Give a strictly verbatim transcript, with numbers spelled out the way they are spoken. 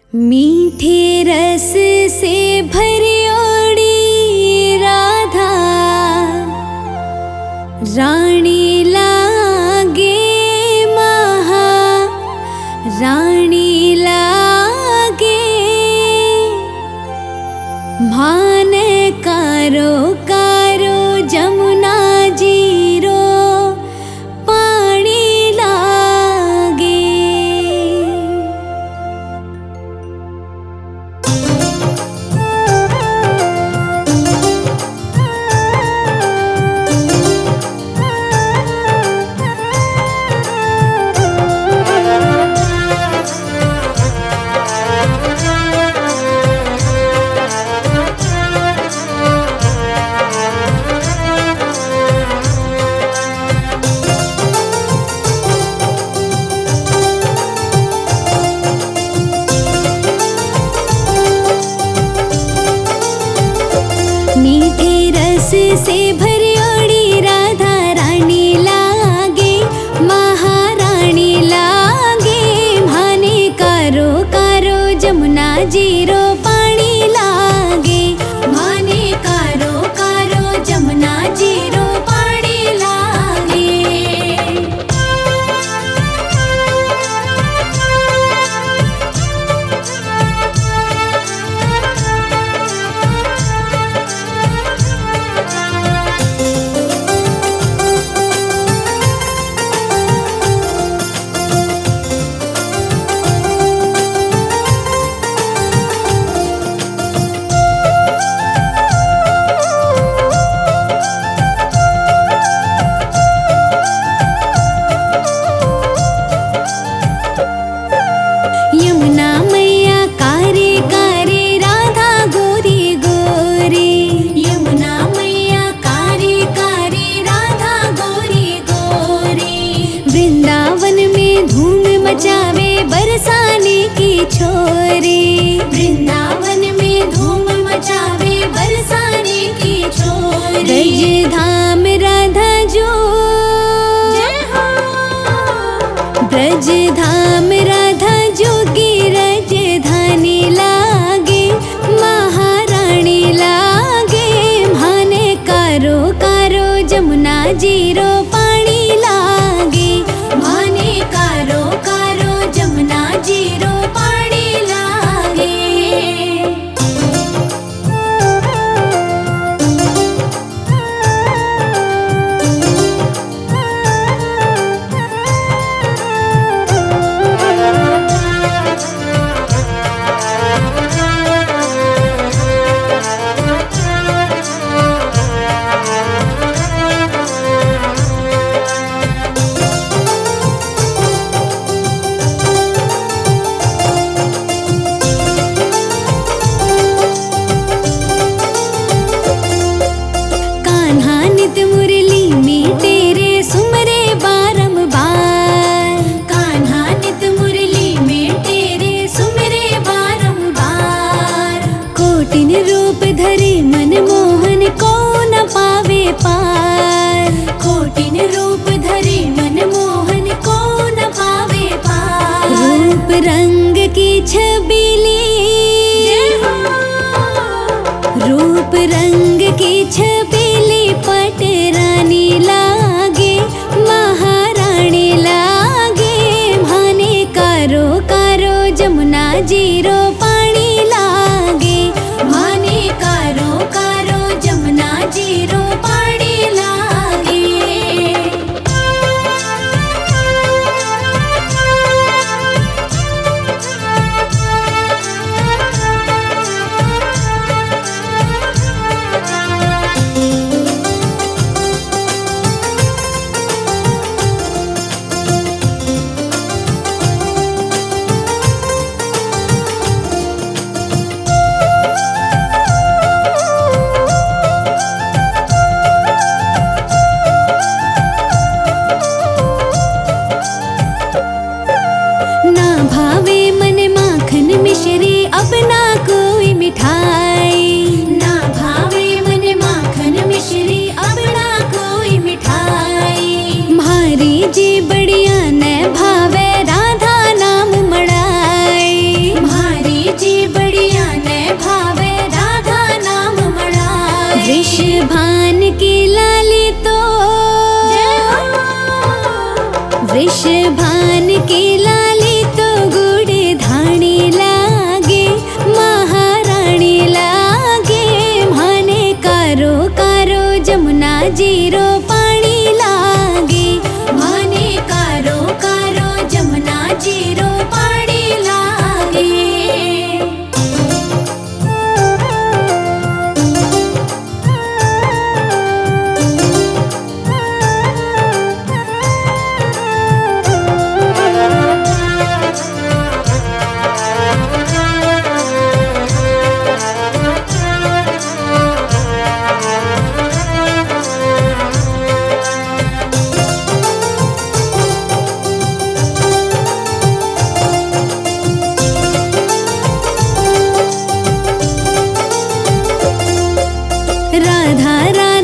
मीठे रस से भरियोड़ी राधा रानी लागे, महा रानी लागे। भान कारो कारो जमुना जीरो पानी लागे। मीठे रस से भरियोड़ी राधा रानी लागे, महारानी लागे। भाने कारो कारो जमुना जीरो पानी लागे। भाने कारो कारो जमुना जीरो पानी लागे। यमुना मैया कारे कारे राधा गोरी गोरी। यमुना मैया कारे कारे राधा गोरी गोरी। वृंदावन में धूम मचावे बरसाने की छोरी। वृंदावन में धूम मचावे बरसाने की छोरी। ब्रज धाम राधा जो, ब्रज धाम राधा जोगी राजधानी लागे, महारानी लागे। भाने कारो कारो जमुना जीरो पानी लागे। भाने कारो कारो जमुना जीरो पानी लागे। कान्हा नित मुरली में तेरे सुमरे बारंबार। कान्हा नित मुरली में तेरे सुमरे बारंबार। कोटिन रूप धरे मनमोहन को न पावे पार। कोटिन रूप धरे मनमोहन को न पावे पार। रूप रंग की छबीली, रूप रंग की छबीली पट रानी लागे, महारानी लागे। भाने कारो कारो जमुना जीरो पानी लागे। भाने कारो कारो जमुना जीरो पानी लागे। राधा राधा